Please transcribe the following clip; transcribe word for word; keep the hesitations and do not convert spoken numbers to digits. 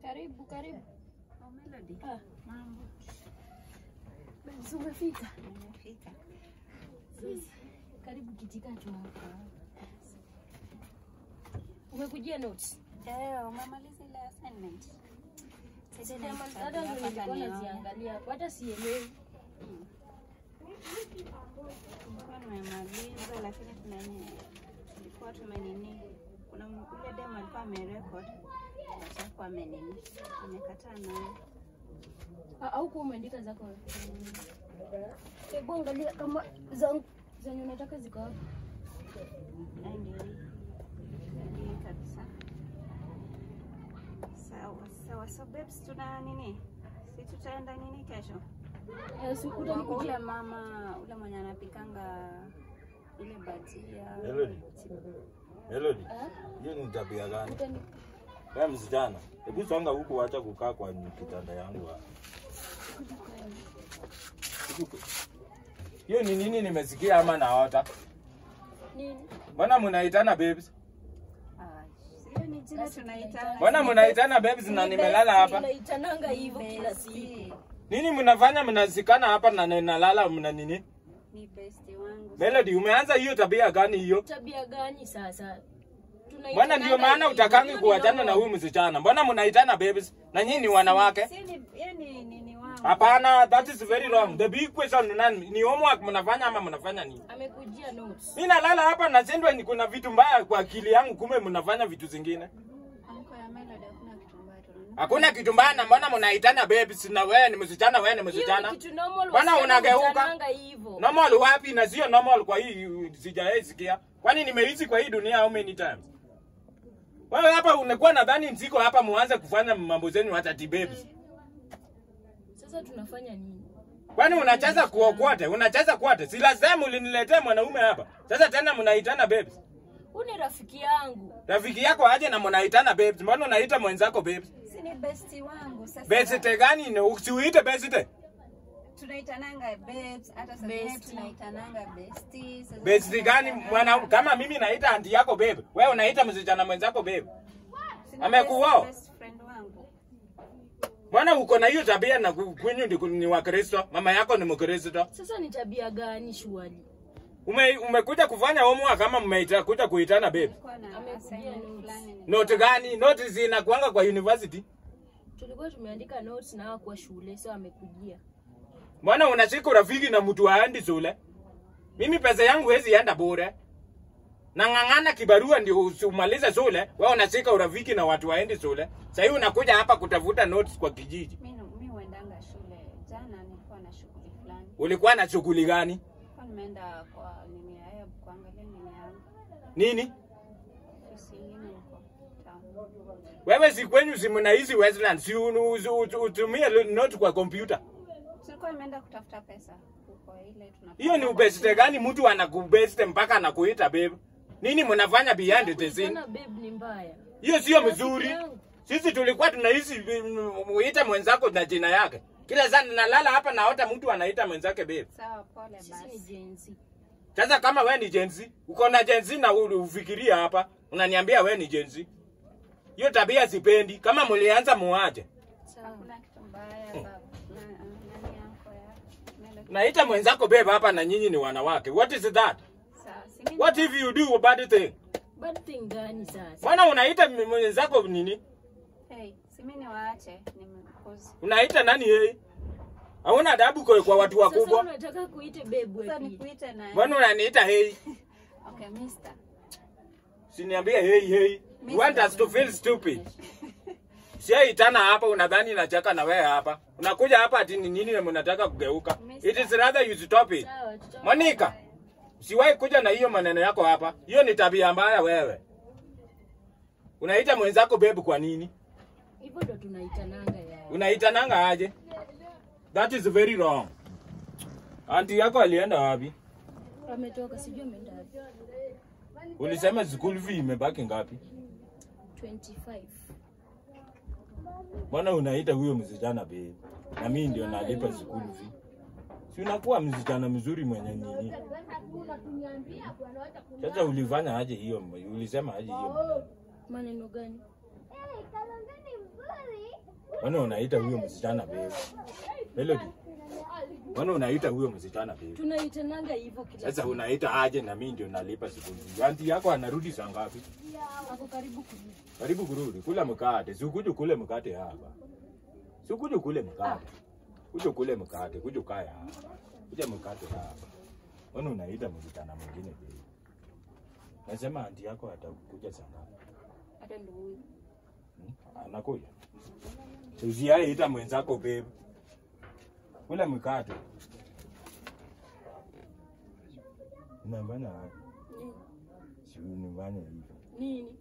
Karibu, karibu. Oh, Melody. Ah, Mambo. Basi umefika. Nimefika. Sisi karibu kitika tu hapa. Umekujia notes? Eh, umemaliza ile assignment. Sasa hata nilikuwa naziangalia hapo hata sielewi. Nilikuwa nimemaliza lakini kuna nini? Tulikuwa tumenini. Kuna ule demo alikuwa amerecord. Sasa amenini. Amekataa nayo. Ah, au kwa umeandika zako. Hebu angalia kama zangu zenye unataka ziko wapi. Ndio. Ndio kabisa. Sawa, sawa. So babes tuna nini? Si tutaenda nini kesho? Eh, si utanikujia Ule mama, ule mwenye anapikanga ile bajia. Melody. Melody. Hiyo ni tabia gani? Wewe msichana, hebu songa huku acha kukaa kwa kitanda yangu hapa. Hiyo ni nini nimesikia ama naota? nini? Mbona mnaitana babes? Ah, sio ni jina tunaitana. Mbona mnaitana babes na nimelala hapa? Tunaitananga hivyo kila siku. Nini mnafanya mnazikana hapa na nalala mna nini? Ni bestie wangu. Melody, umeanza hiyo tabia gani hiyo? Tabia gani sasa? Mbona ndio maana utakangi kuachana na huyu msichana? Mbona mnaitana babes? Na nyinyi ni wanawake? Si ni yani nini wangu? Hapana, that is very wrong. The big question ni nani? Ni homework mnafanya ama mnafanya nini? Amekujia notes. Mimi nalala hapa na sendwa ni kuna vitu mbaya kwa akili yangu kumbe mnafanya vitu zingine. Anko ya Melody hakuna kitu mbaya tu. Hakuna kitu mbaya na mbona mnaitana babes na wewe ni msichana wewe ni msichana? Kitu normal. Mbona unageuka? Hivyo. Normal wapi na sio normal kwa hii sijaisikia. Kwani nimeishi kwa hii dunia how many times? Wewe hapa unakuwa nadhani nziko hapa muanze kufanya mambo zenu hata tibabes. Sasa tunafanya nini? Kwani unacheza kuokwote? Unacheza kwote? Si lazima uliniletee mwanaume hapa. Sasa tena mnaitana babes. Uni rafiki yangu. Rafiki yako aje na mnaitana babes. Mbona unaita mwenzako babes? Si ni bestie wangu sasa. Bestie gani ni usiuite bestie? Tunaitananga babes, hata sasa tunaitananga bestie. Bestie gani mwana kama mimi naita aunti yako babe. Wewe unaita msichana mwenzako babe. Amekuoa? Best friend wangu. Mbona uko na hiyo tabia na kwenyu ni wa Kristo? Mama yako ni Mkristo. Sasa ni tabia gani shwali? Ume umekuja kufanya homework kama mmeita kuja kuitana babe. Amekuja fulani. Note gani? Note zinakuanga kwa university. Tulikuwa tumeandika notes na kwa shule, sio amekujia. Mbona unashika rafiki na mtu aendi shule? Mimi pesa yangu hezi enda bure. Nang'ang'ana kibarua ndio umalize shule, wewe unashika urafiki na watu waendi shule. Sasa hivi unakuja hapa kutafuta notes kwa kijiji. Mimi mimi huendanga shule. Jana nilikuwa na shughuli fulani. Ulikuwa na shughuli gani? Kwa nimeenda kwa nini haya kuangalia nini yangu. Nini? Ofisi nyingine huko town. Wewe si kwenyu si mna hizi Westland, si utumie note kwa computer. Tulikuwa nimeenda kutafuta pesa huko ile tunapata. Hiyo ni ubeste gani mtu anakubeste mpaka anakuita babe? Nini mnafanya behind the scene? Sana babe ni mbaya. Hiyo sio mzuri. Sisi tulikuwa tunaishi muita mwenzako na jina yake. Kila saa nalala hapa naota mtu anaita mwenzake babe. Sawa pole basi. Sisi ni Gen Z. Sasa kama wewe ni Gen Z, uko na Gen Z na ufikiria hapa, unaniambia wewe ni Gen Z. Hiyo tabia sipendi. Kama mlianza muache. Sawa. Hakuna kitu mbaya baba. Nani yako ya? Naita mwenzako babe hapa na nyinyi ni wanawake. What is that? Sawa. What if you do a bad thing? Bad thing gani sasa? Mbona unaita mwenzako nini? Hey, si mimi niwaache nimekuzi. Unaita nani yeye? Hauna adabu kwa, kwa watu wakubwa. Sasa unataka kuite babe wewe. Sasa nikuite naye. Mbona unaniita hey? Okay, mister. Siniambia hey hey. You want us to feel stupid. Sia itana hapa unadhani nachaka na wewe hapa. Unakuja hapa ati nini na mnataka kugeuka. It is rather you stop it. Monica. Siwahi kuja na hiyo maneno yako hapa. Hiyo ni tabia mbaya wewe. Unaita mwenzako babe kwa nini? Hivyo ndo tunaitananga ya. Unaitananga aje? That is very wrong. Auntie yako alienda wapi? Ametoka sijui ameenda wapi. Ulisema school fee imebaki ngapi? twenty-five. Mbona unaita huyo msichana babe? Na mimi ndio nalipa school fee. Si unakuwa msichana mzuri mwenye nini? Sasa ulifanya aje hiyo? Ulisema aje hiyo? Maneno gani? Eh, kalongeni mzuri. Wana unaita huyo msichana babe. Melody. Wana unaita huyo msichana babe. Tunaitananga hivyo kila. Sasa unaita aje na mimi ndio nalipa siku. Auntie yako anarudi saa ngapi? Hapo karibu kurudi. Karibu kurudi. Kula mkate. Si ukuje kule mkate hapa. Si ukuje kule mkate. Kuja kule mkate, kuja kaya hapa. Kuja mkate hapa. Wana unaita msichana mwingine babe. Nasema auntie yako atakuja saa ngapi? Hata ndio huyo. Hmm? Anakuja. Usiaye ita mwenzako babe. Kula mkate. Unafanya wapi? Nini? Si unafanya hivyo. Nini?